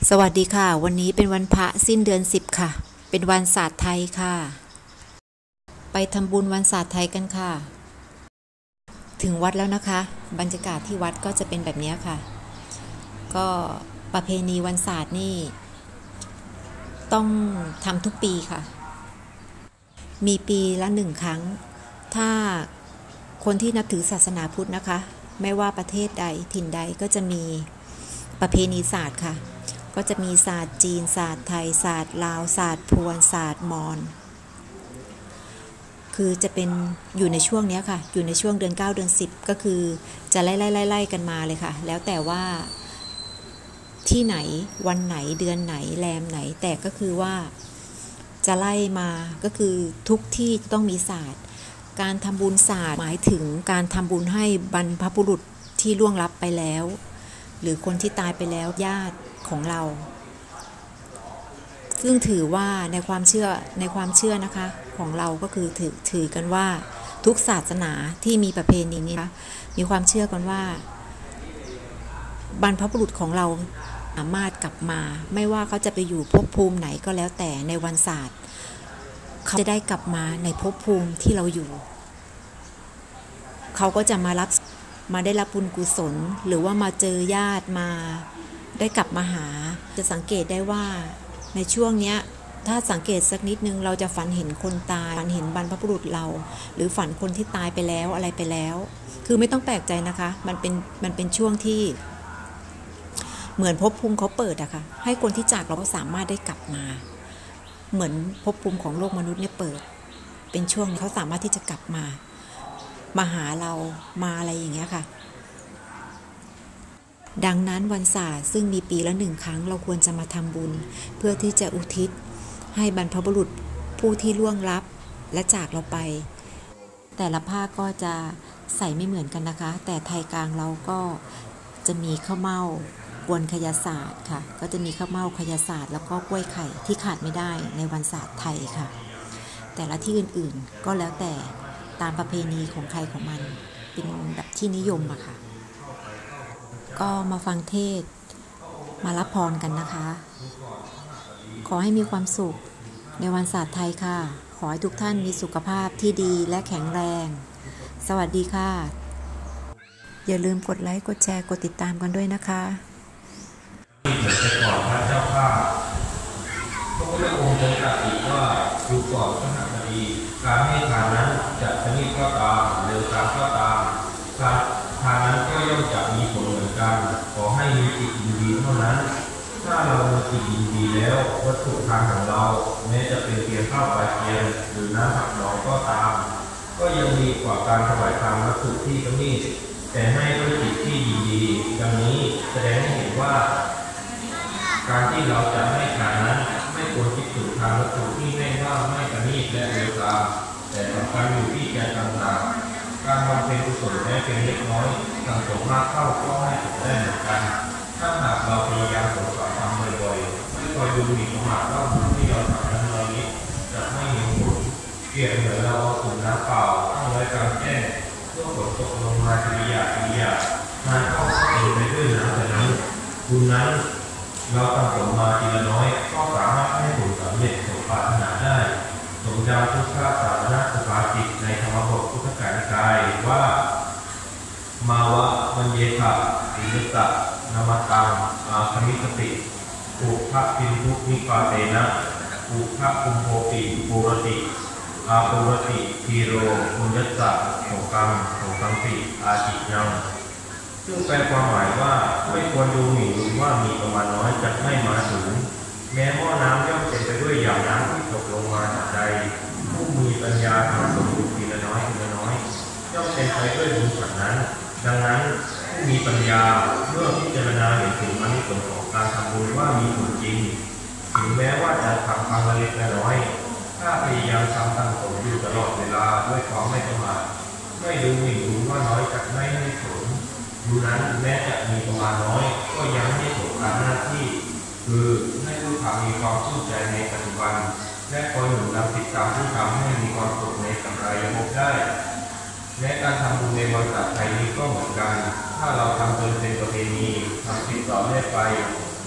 สวัสดีค่ะวันนี้เป็นวันพระสิ้นเดือน10ค่ะเป็นวันศาสตร์ไทยค่ะไปทำบุญวันศาสตร์ไทยกันค่ะถึงวัดแล้วนะคะบรรยากาศที่วัดก็จะเป็นแบบนี้ค่ะก็ประเพณีวันศาสตร์นี่ต้องทำทุกปีค่ะมีปีละ1 ครั้งถ้าคนที่นับถือศาสนาพุทธนะคะไม่ว่าประเทศใดถิ่นใดก็จะมีประเพณีศาสตร์ค่ะก็จะมีศาสตร์จีนศาสตร์ไทยศาสตร์ลาวศาสตร์พวนศาสตร์มอญคือจะเป็นอยู่ในช่วงนี้ค่ะอยู่ในช่วงเดือน9เดือน10ก็คือจะไล่กันมาเลยค่ะแล้วแต่ว่าที่ไหนวันไหนเดือนไหนแรมไหนแต่ก็คือว่าจะไล่มาก็คือทุกที่ต้องมีศาสตร์การทำบุญศาสตร์หมายถึงการทำบุญให้บรรพบุรุษที่ล่วงลับไปแล้วหรือคนที่ตายไปแล้วญาติของเราซึ่งถือว่าในความเชื่อนะคะของเราก็คือถือกันว่าทุกศาสนาที่มีประเพณีนี้นะคะมีความเชื่อกันว่าบรรพบุรุษของเราสามารถกลับมาไม่ว่าเขาจะไปอยู่ภพภูมิไหนก็แล้วแต่ในวันศาสตร์เขาจะได้กลับมาในภพภูมิที่เราอยู่เขาก็จะมาได้รับบุญกุศลหรือว่ามาเจอญาติมาได้กลับมาหาจะสังเกตได้ว่าในช่วงนี้ถ้าสังเกตสักนิดนึงเราจะฝันเห็นคนตายฝันเห็นบรรพบุรุษเราหรือฝันคนที่ตายไปแล้วอะไรไปแล้วคือไม่ต้องแปลกใจนะคะมันเป็นช่วงที่เหมือนภพภูมิเขาเปิดอะค่ะให้คนที่จากเราก็สามารถได้กลับมาเหมือนภพภูมิของโลกมนุษย์เนี่ยเปิดเป็นช่วงเขาสามารถที่จะกลับมาหาเรามาอะไรอย่างเงี้ยค่ะดังนั้นวันศาสตร์ซึ่งมีปีละ1 ครั้งเราควรจะมาทำบุญเพื่อที่จะอุทิศให้บรรพบุรุษผู้ที่ล่วงลับและจากเราไปแต่ละภาคก็จะใส่ไม่เหมือนกันนะคะแต่ไทยกลางเราก็จะมีข้าวเม่ากวนขยาศาสตร์ค่ะก็จะมีข้าวเม่าขยาศาสตร์แล้วก็กล้วยไข่ที่ขาดไม่ได้ในวันศาสตร์ไทยค่ะแต่ละที่อื่นๆก็แล้วแต่ตามประเพณีของใครของมันเป็นแบบที่นิยมอะค่ะก็มาฟังเทศมารับพรกันนะคะขอให้มีความสุขในวันศาสตร์ไทยค่ะขอให้ทุกท่านมีสุขภาพที่ดีและแข็งแรงสวัสดีค่ะอย่าลืมกดไลค์กดแชร์กดติดตามกันด้วยนะคะแต่ก่อนพระเจ้าข้าพระพุทธองค์ทรงตรัสอีกว่าดูก่อนพระหัตถ์ดีการให้ทานนั้นจะชนิดก็ตามเร็วตามก็ตามการทานนั้นก็ย่อมจะมีผลเหมือนกันขอให้มีจิตยินดีเท่านั้นถ้าเรามีจิตยินดีแล้ววัตถุทานของเราแม้จะเป็นเพียงข้าวปลาเทียมหรือน้ำผักหนองก็ตามก็ยังดีกว่าการถวายทานวัตถุที่ประณีตแต่ให้ด้วยจิตที่ยินดีดังนี้แสดงให้เห็นว่าการที่เราจะให้ทานนั้นไม่ควรคิดถึงทานวัตถุที่แน่ว่าไม่ประณีตและเร็วตามแต่สำคัญอยู่ที่ใจต่างๆการบำเพ็ญกุศลแม้เป็นเล็กน้อยสั่งสมมากเข้าก็ให้ผลได้เหมือนกันถ้าหากเราพยายามสงสารทำบ่อยๆไม่คอยดูหมิ่นประมาทว่าบุญที่เราทำนั้นน้อยนิดจะไม่เห็นผลเปรียบเหมือนเราเอาถุงน้ำเปล่าตั้งไว้กลางแจ้งเมื่อฝนตกลงมาทีละหยาดนานเข้าก็เต็มไปด้วยน้ำแต่นั้นบุญนั้นเราทำผลมาทีละน้อยก็สามารถให้ผลสำเร็จสมปรารถนาได้สมดังพุทธศาสนาสุภาษิตในธรรมบทพุทธกานิกายว่ามาวะมันเยถะอินุตตะนามาตังอาคมิสติปุพพะพินทุนิปาเตนะปุพพะคุมโภปิปุรติอาปุรติทีโรปุญญสัตโสกังโสกังปิอาจิยังซึ่งแปลความหมายว่าไม่ควรดูหมิ่นว่ามีประมาณน้อยจะไม่มาถึงแม้หม้อน้ำย่อมเต็มไปด้วยหยาดน้ำที่ตกลงมาจากใจผู้มีปัญญาทำสมบูรณ์ทีละน้อยย่อมเต็มไปด้วยบุญส่วนนั้นดังนั้นผู้มีปัญญาเมื่อพิจารณาเห็นถึงอานิสงส์ของการทำบุญว่ามีผลจริงถึงแม้ว่าจะทำครั้งละเล็กละน้อยถ้าพยายามทำตั้งตนอยู่ตลอดเวลาด้วยความไม่ประมาทไม่ดูหมิ่นรู้ว่าน้อยจะไม่ให้ผลดูนั้นแม้จะมีประมาณน้อยก็ยังให้ผลตามหน้าที่คือให้ผู้ทำมีความชื่นใจในปัจจุบันและคอยหนุนนำติดตามผู้ทำให้มีความสุขในกำไรยมกได้และการทำบุญในวันศาสตร์ไทยนี้ก็เหมือนกันถ้าเราทำจนเป็นประเพณีทำติดต่อเรื่อยไป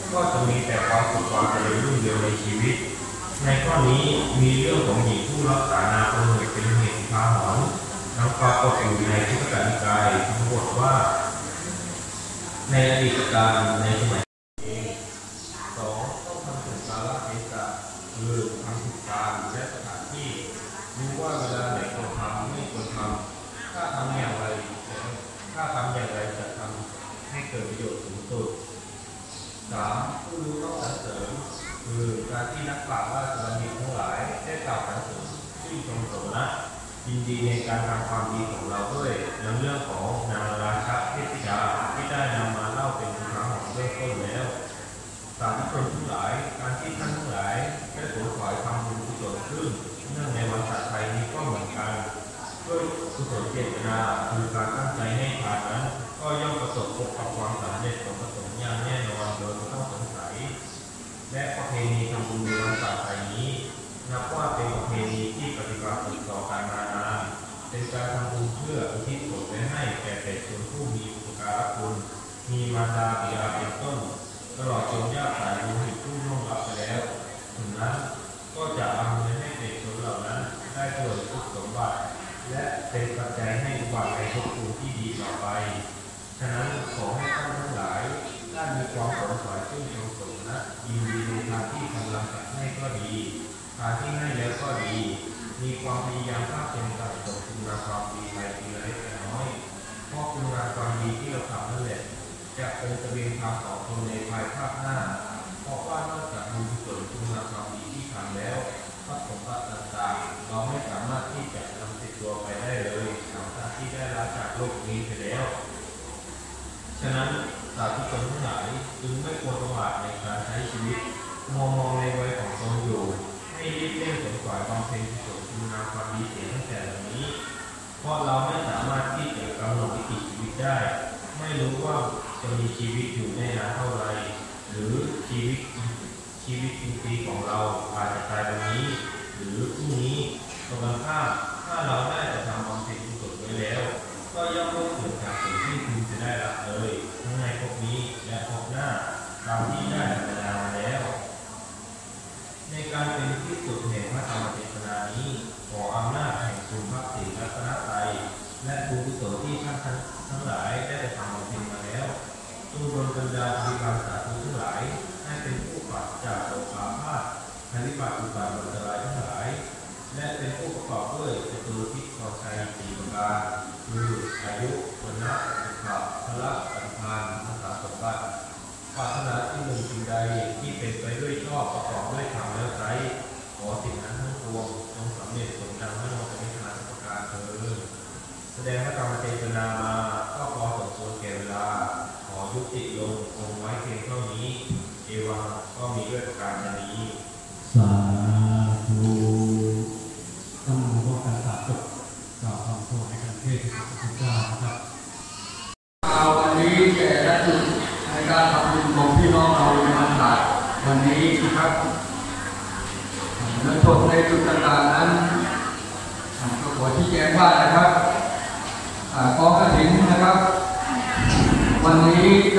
ก็จะมีแต่ความสุขความเจริญรุ่งเรืองในชีวิตในข้อนี้มีเรื่องของหญิงผู้รักษานาคนหนึ่งเป็นเหตุพาหอนนำปรากฏอยู่ในพุทธกาลนิกายทั้งหมดว่าในอดีตการในสมัยสองต้องทำถึงกาลเทศะคือทำถึงการและสถานที่รู้ว่าเวลาไหนควรทำไม่ควรทำถ้าทำอย่างไรจะทำให้เกิดประโยชน์สูงสุดสามผู้รู้ต้องสรรเสริญคือการที่นักปราชญ์ราชบัณฑิตทั้งหลายได้กล่าวสรรเสริญชื่นชมสมณะยินดีในการทำความดีของเราด้วยในเรื่องของนางราชเทพธิดาที่ได้นำมาเล่าเป็นครั้งของเบื้องต้นแล้วสาธุชนทั้งหลายการที่ท่านทั้งหลายได้ขวนขวายทำบุญกุศลขึ้นเนื่องในวันศาสตร์ไทยนี้ก็เหมือนกันด้วยกุศลเจตนาคือการตั้งใจให้ทานนั้นก็ย่อมประสบพบกับความสำเร็จของประสงค์อย่างแน่นอนโดยไม่ต้องสงสัยและประเพณีทำบุญในวันศาสตร์ไทยนี้นับว่าเป็นประเพณีที่ปฏิบัติติดต่อกันมานานเป็นการทำบุญเพื่ออุทิศผลไว้ให้แก่เด็กชนผู้มีอุปการะคุณมีมารดาบิดาเป็นต้นตลอดจนญาติสายโลหิตผู้ล่วงลับไปแล้วถึงนั้นก็จะอำนวยให้เด็กชนเหล่านั้นได้เกิดสุขสมบัติและเป็นปัจจัยให้อุบัติในภพภูมิที่ดีต่อไปฉะนั้นขอให้ท่านทั้งหลายได้มีความขวนขวายชื่นชมสมณะยินดีในทางที่กำลังจะให้ก็ดีทางที่ให้แล้วก็ดีมีความพยายามภาคเป็นการส่งคุณงามความดีไปทีละเล็กน้อยเพราะคุณงามความดีที่เราทำนั่นแหละจะเป็นเสบียงธรรมของคนในภายภาคหน้าเพราะว่านอกจากบุญกุศลคุณงามความดีที่ทำแล้วพระสมบัติต่างๆเราไม่สามารถที่จะนำติดตัวไปได้เลยหลังจากที่ได้ลาจากโลกนี้ไปแล้วฉะนั้นสาธุชนทั้งหลายจึงไม่ควรประมาทในการใช้ชีวิตมองในวัยของตนอยู่ให้รีบเร่งขวนขวายบำเพ็ญกุศลคุณงามความดีเสียตั้งแต่วันนี้เพราะเราไม่สามารถที่จะกำหนดวิถีชีวิตได้ไม่รู้ว่าจะมีชีวิตอยู่ได้นานเท่าไรหรือชีวิตจริงๆของเราอาจจะตายวันนี้หรือพรุ่งนี้ตรงกันข้ามถ้าเราได้จะทำบำเพ็ญกุศลไว้แล้วก็ย่อมไม่เกิดจากสิ่งที่คุณจะได้รับเลยทั้งในภพนี้และภพหน้าตามที่ได้ดำเนินมาแล้วในการเป็นที่สุดแห่งพระธรรมเทศนานี้ขออำนาจแห่งคุณพระศรีรัตนตรัยและบุญกุศลที่ท่านทั้งหลายได้ทำบำเพ็ญมาแล้วจงดลบันดาลบริการสาธุทั้งหลายให้เป็นผู้ปราศจากโลภะพาธภัยพิบัติอุบัติอันตรายทั้งหลายและเป็นผู้ประกอบด้วยจตุรพิธพรชัยสี่ประการคืออายุวันนะสุขะพละปฏิภาณมหาสมบัติปรารถนาที่หนึ่งสิ่งใดที่เป็นไปด้วยชอบประกอบด้วยธรรมแล้วไซร้ขอสิ่งนั้นทั้งปวงจงสำเร็จสมดังพระโมกขมิทานประการเถิดแสดงพระธรรมเทศนามาก็พอสมควรแก่เวลาขอยุติลงคงไว้เพียงเท่านี้เอวังก็มีด้วยประการนี้สาธุตั้งหัวการสาธุกล่าวคำโปรดในการเทศน์พระพุทธเจ้านะครับวันนี้แก่และจุดในการทำบุญของพี่น้องเราในวันศาสตร์วันนี้นะครับและชนในจุดต่างๆนั้นก็ขอชี้แจงว่านะครับกองกฐินนะครับวันนี้ได้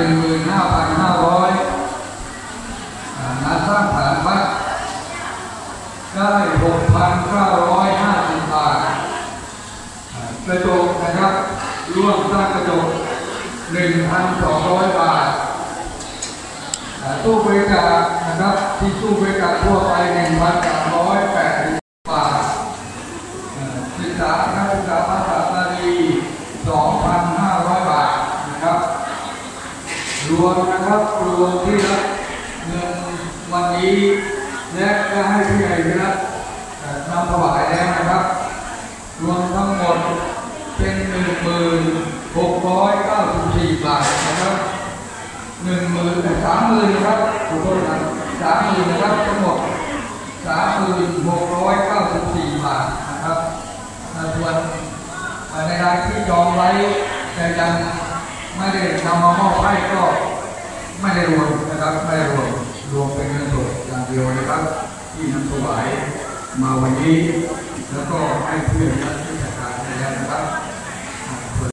15,500 งานสร้างฐานวัดได้ 6,950 บาทกระจกนะครับร่วมสร้างกระจก 1,200 บาทตู้บริจาคนะครับที่ตู้บริจาคทั่วไป 1,380 บาทศึกษานักศึกษาภาษาบาลี 2,500 บาทนะครับรวมนะครับรวมที่รับเงินวันนี้และก็ให้ผู้ใหญ่นะครับนำถวายแล้วนะครับรวมทั้งหมดเป็น 16,694 บาทนะครับ30,000นะครับขอโทษครับ30,000นะครับทั้งหมด 36,94 บาทนะครับส่วนในรายที่จองไว้แต่ยังไม่ได้นำมามอบให้ก็ไม่ได้รวมนะครับไม่ได้รวมเป็นเงินสดอย่างเดียวนะครับที่นำถวายมาวันนี้แล้วก็ให้เพื่อน